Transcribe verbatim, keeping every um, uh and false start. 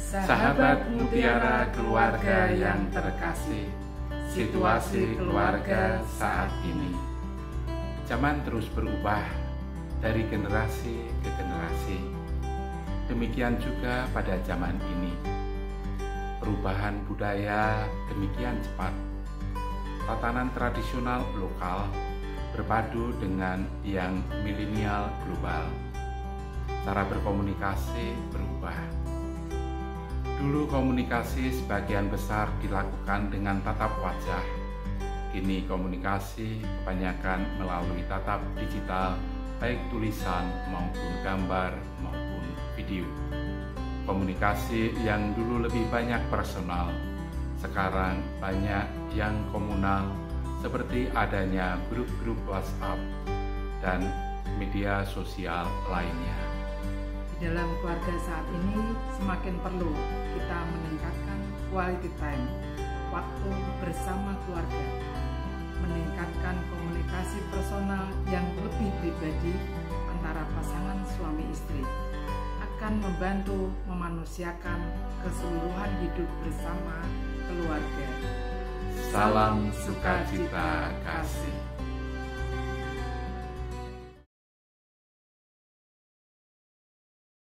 Sahabat Mutiara Keluarga yang terkasih, situasi keluarga saat ini. Zaman terus berubah dari generasi ke generasi. Demikian juga pada zaman ini. Perubahan budaya demikian cepat. Tatanan tradisional lokal berpadu dengan yang milenial global. Cara berkomunikasi berubah. Dulu komunikasi sebagian besar dilakukan dengan tatap wajah. Kini komunikasi kebanyakan melalui tatap digital, baik tulisan maupun gambar maupun video. Komunikasi yang dulu lebih banyak personal, sekarang banyak yang komunal, seperti adanya grup-grup WhatsApp dan media sosial lainnya. Di dalam keluarga saat ini semakin perlu kita meningkatkan quality time, waktu bersama keluarga, meningkatkan komunikasi personal yang lebih pribadi antara pasangan suami istri, akan membantu memanusiakan keseluruhan hidup bersama keluarga. Salam sukacita kasih.